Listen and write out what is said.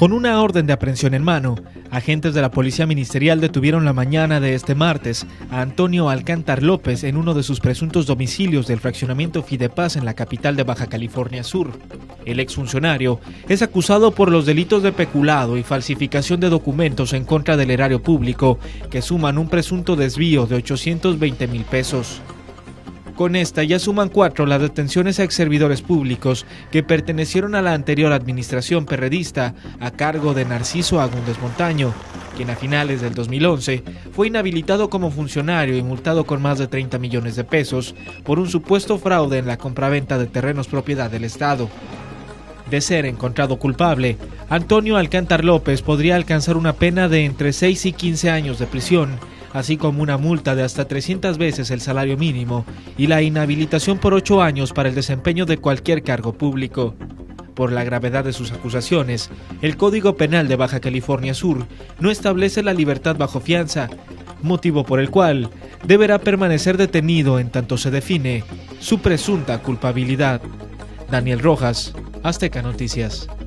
Con una orden de aprehensión en mano, agentes de la Policía Ministerial detuvieron la mañana de este martes a Antonio Alcántar López en uno de sus presuntos domicilios del fraccionamiento Fidepaz en la capital de Baja California Sur. El exfuncionario es acusado por los delitos de peculado y falsificación de documentos en contra del erario público, que suman un presunto desvío de 820,000 pesos. Con esta ya suman 4 las detenciones a exservidores públicos que pertenecieron a la anterior administración perredista a cargo de Narciso Agúndez Montaño, quien a finales del 2011 fue inhabilitado como funcionario y multado con más de 30 millones de pesos por un supuesto fraude en la compraventa de terrenos propiedad del Estado. De ser encontrado culpable, Antonio Alcántar López podría alcanzar una pena de entre 6 y 15 años de prisión, así como una multa de hasta 300 veces el salario mínimo y la inhabilitación por 8 años para el desempeño de cualquier cargo público. Por la gravedad de sus acusaciones, el Código Penal de Baja California Sur no establece la libertad bajo fianza, motivo por el cual deberá permanecer detenido en tanto se define su presunta culpabilidad. Daniel Rojas, Azteca Noticias.